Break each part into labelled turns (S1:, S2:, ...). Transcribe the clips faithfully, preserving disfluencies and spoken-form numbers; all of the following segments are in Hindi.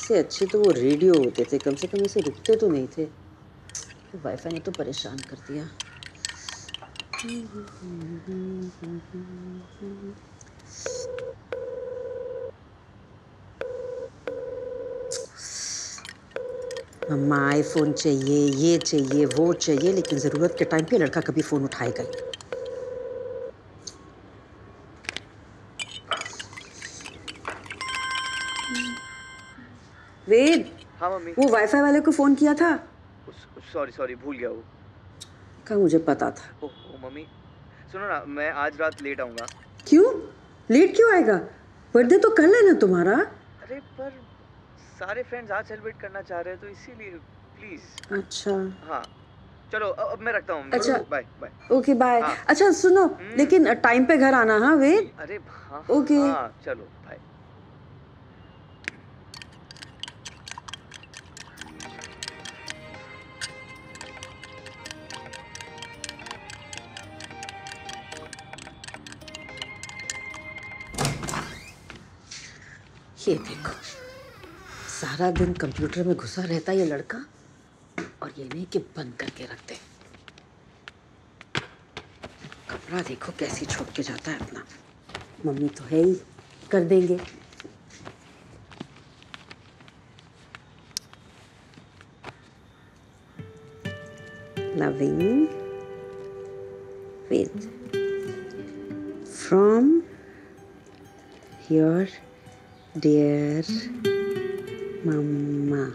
S1: इससे अच्छे तो वो रेडियो होते थे, कम से कम ऐसे रुकते तो नहीं थे। वाईफाई ने तो परेशान कर दिया। मम्मा आईफोन चाहिए, ये चाहिए, वो चाहिए, लेकिन जरूरत के टाइम पे लड़का कभी फोन उठाएगा ही नहीं। वेद।
S2: हाँ मम्मी।
S1: वो वाईफाई वाले को फोन किया था?
S2: सॉरी सॉरी भूल गया वो।
S1: क्या मुझे पता था।
S2: ओह मम्मी सुनो ना, मैं आज रात लेट आऊँगा।
S1: क्यों? लेट क्यों आएगा? बर्थडे तो कल है ना तुम्हारा।
S2: अरे पर सारे फ्रेंड्स आज सेलिब्रेट करना चाह रहे हैं तो इसीलिए प्लीज।
S1: अच्छा
S2: हाँ चलो अब मैं रखता हूँ।
S1: अच्छा
S2: बाय बाय।
S1: Okay bye.
S2: हाँ।
S1: अच्छा सुनो, लेकिन टाइम पे घर आना। हाँ वेद।
S2: अरे हाँ
S1: ओके
S2: हाँ चलो बाय।
S1: ये देखो, सारा दिन कंप्यूटर में घुसा रहता है ये लड़का, और ये नहीं कि बंद करके रखते। कपड़ा देखो कैसी छोड़ के जाता है अपना। मम्मी तो है ही, कर देंगे। Loving with from your dear mama.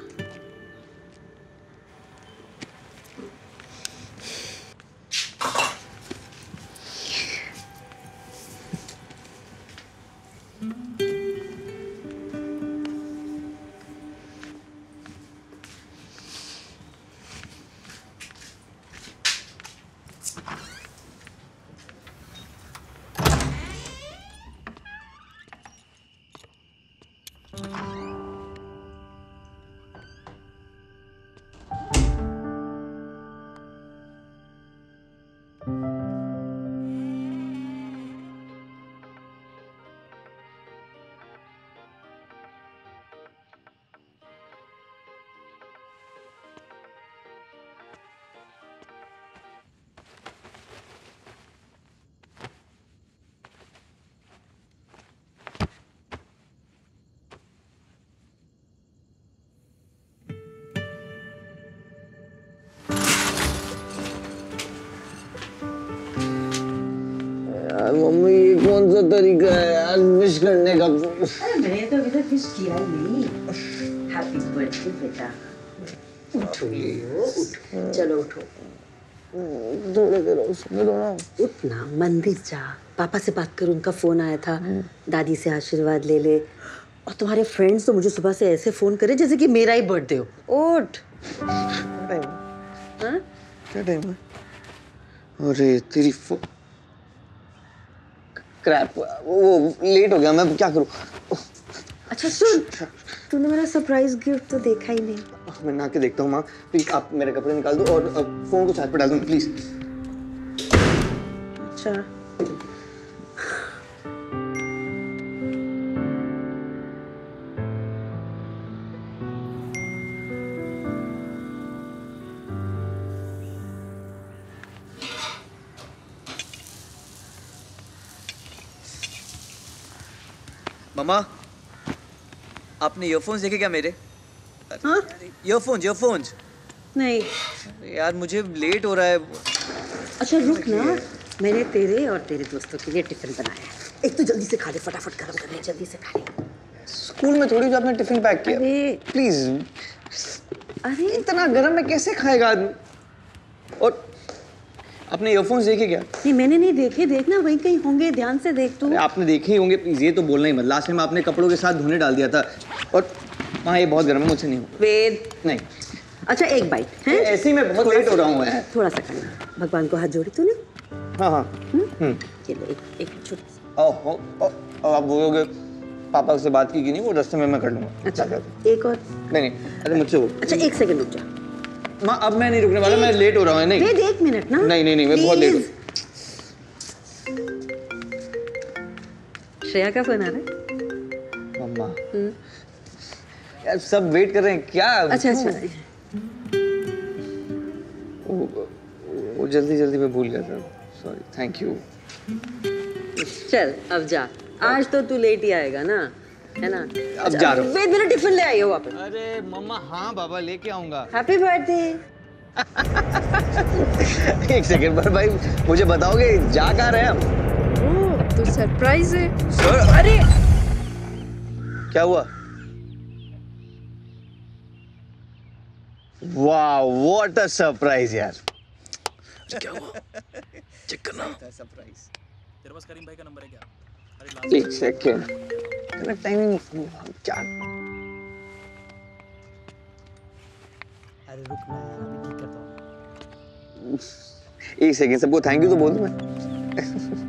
S3: Mummy ये कौन सा तरीका है यार विश करने का?
S1: अरे मैंने तो अभी तक विश किया ही नहीं। हैप्पी बर्थडे बेटा। उठो उठो, चलो उठो।
S3: थोड़ी देर और सोने दो ना।
S1: उठना, मंदिर जा, पापा से बात कर, उनका फोन आया था, दादी से आशीर्वाद ले ले। और तुम्हारे फ्रेंड्स तो मुझे सुबह से ऐसे फोन करे जैसे कि मेरा ही बर्थडे हो। उठ।
S3: क्या टाइम?
S1: हाँ?
S3: क्या टाइम है? अरे तेरी फो क्रैप, वो लेट हो गया, मैं क्या करूं?
S1: अच्छा सुन, तूने मेरा सरप्राइज गिफ्ट तो देखा ही नहीं।
S3: मैं नहा के देखता हूँ माँ, प्लीज आप मेरे कपड़े निकाल दो और फोन को चार्ज पे डाल दो प्लीज।
S1: अच्छा
S2: मम्मा आपने ईयरफोन्स देखे क्या मेरे?
S1: हाँ?
S2: ईयरफोन्स ईयरफोन्स
S1: नहीं।
S2: यार मुझे लेट हो रहा है।
S1: अच्छा रुक ना, मैंने तेरे और तेरे दोस्तों के लिए टिफिन बनाया है। एक तो जल्दी से खा ले, फटाफट गरम कर ले, जल्दी से खा ले।
S3: स्कूल में थोड़ी जो आपने टिफिन पैक किया।
S1: अरे
S3: प्लीज।
S1: अरे
S3: इतना गरम में कैसे खाएगा आदमी? और आपने ईयरफोन्स देखे क्या?
S1: नहीं मैंने नहीं देखे, देखना वहीं कहीं होंगे, ध्यान से देख तू।
S3: आपने देखे ही होंगे, प्लीज ये तो बोलना ही मत। लास्ट टाइम आपने कपड़ों के साथ धोने डाल दिया था। और हाँ ये बहुत गर्म है, मुझसे नहीं होगा।
S1: वेद
S3: नहीं।
S1: अच्छा एक बाइट है।
S3: ऐसे ही मैं बहुत लेट हो रहा हूँ यार।
S1: थोड़ा सा करना, भगवान को हाथ जोड़ी तूने?
S3: हाँ हाँ।
S1: हम्म ये लो एक एक छोटी।
S3: ओह ओह आप बोलोगे पापा से बात की कि नहीं, वो रास्ते में मैं कर लूंगा।
S1: अच्छा एक और।
S3: नहीं नहीं अरे मुझसे वो।
S1: अच्छा एक सेकंड रुक जा।
S3: माँ अब मैं नहीं रुकने वाला, मैं लेट हो रहा हूँ। नहीं
S1: वेद एक मिनट ना।
S3: नहीं नहीं नहीं मैं बहुत लेट हूँ।
S1: श्रेया का फोन आ रहा है?
S3: मम्मा यार सब वेट कर रहे हैं क्या?
S1: अच्छा अच्छा
S3: वो, वो जल्दी जल्दी में भूल गया था, सॉरी। Thank you.
S1: चल अब जा, आज तो तू लेट ही आएगा ना, है ना?
S3: अब जा रहा हूँ।
S1: वेट, मेरा टिफिन ले आई हो वापस।
S3: अरे मम्मा हाँ बाबा लेके आऊंगा।
S1: Happy birthday.
S3: एक सेकंड पर भाई मुझे बताओगे जा कहाँ रहे हैं हम?
S4: ओह, तो सरप्राइज है।
S3: सर
S4: अरे
S3: क्या हुआ? वाह व्हाट अ सरप्राइज यार।
S5: क्या हुआ? चेक करना।
S3: सरप्राइज।
S5: तेरे पास करीम भाई का नंबर है क्या? अरे
S3: एक सेकंड, कनेक्ट टाइमिंग क्या?
S2: अरे रुक ना यार, अभी ठीक करता हूँ।
S3: एक सेकंड, सबको थैंक यू तो बोल दूं मैं।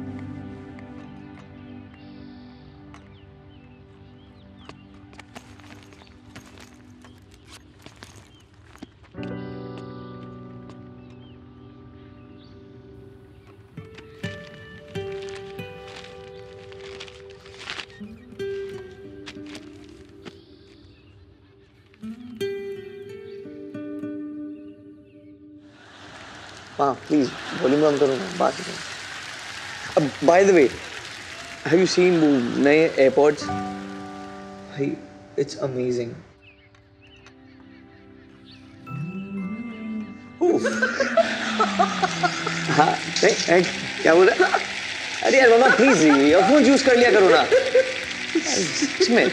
S3: हाँ प्लीज वॉल्यूम कम करो ना, बात करो। अब by the way, have you seen वो नए एयरपोर्ट्स? भाई इट्स अमेजिंग। हाँ नहीं नहीं, क्या बोल रहा? अरे यार मामा प्लीज ईयरफोन यूज कर लिया करो ना इसमें।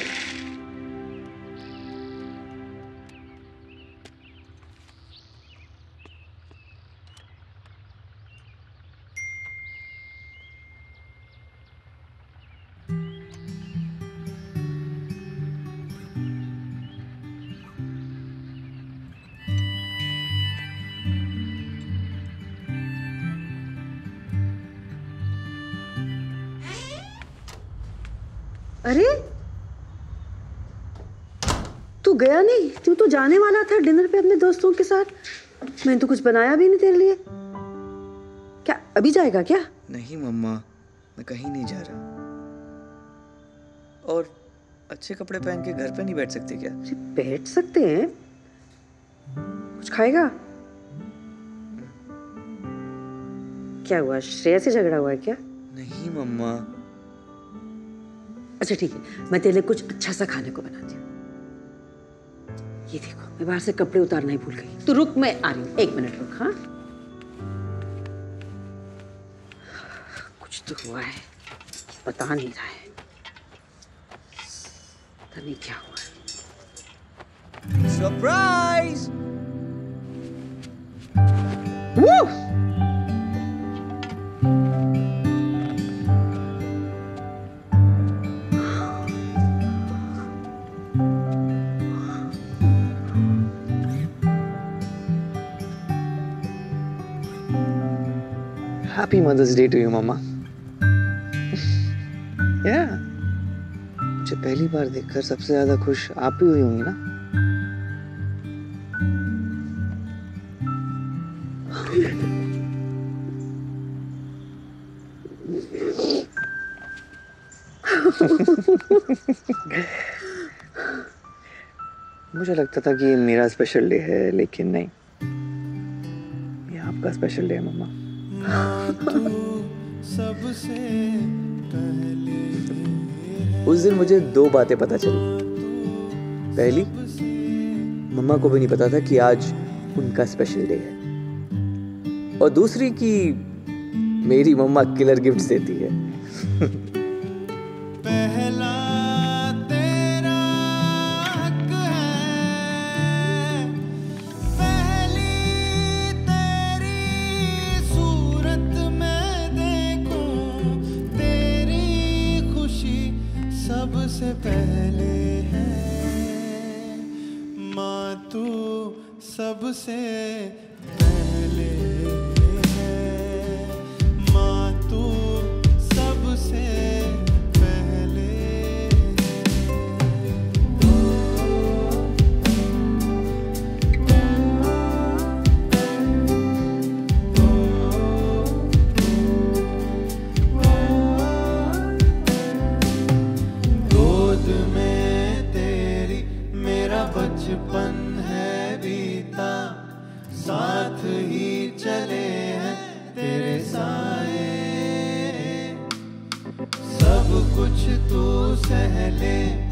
S1: अरे तू गया नहीं? तू तो जाने वाला था डिनर पे अपने दोस्तों के साथ। मैंने तो कुछ बनाया भी नहीं तेरे लिए। क्या अभी जाएगा क्या?
S3: नहीं मम्मा, मैं कहीं नहीं जा रहा। और अच्छे कपड़े पहन के घर पे नहीं बैठ सकते क्या?
S1: अरे बैठ सकते हैं। कुछ खाएगा? क्या हुआ, श्रेया से झगड़ा हुआ है क्या?
S3: नहीं मम्मा।
S1: अच्छा ठीक है, मैं तेरे लिए कुछ अच्छा सा खाने को बनाती हूँ। ये देखो, मैं बाहर से कपड़े उतारना ही भूल गई। तू रुक, मैं आ रही हूँ, एक मिनट रुक। हाँ कुछ तो हुआ है, पता नहीं रहा है, पता नहीं क्या हुआ है।
S3: Surprise! Happy Mother's Day to you, Mama. Yeah. मुझे पहली बार देखकर सबसे ज्यादा खुश आप ही हुई होंगी ना? मुझे लगता था कि ये मेरा स्पेशल डे है, लेकिन नहीं, ये आपका स्पेशल डे है मम्मा। उस दिन मुझे दो बातें पता चली। पहली, मम्मा को भी नहीं पता था कि आज उनका स्पेशल डे है, और दूसरी कि मेरी मम्मा किलर गिफ्ट्स देती है।
S6: पहला तेरा हक है, पहली तेरी सूरत में देखूं, तेरी खुशी सबसे पहले है। माँ तू सबसे पहले है, माँ तू सबसे पहले गोद में तेरी पहले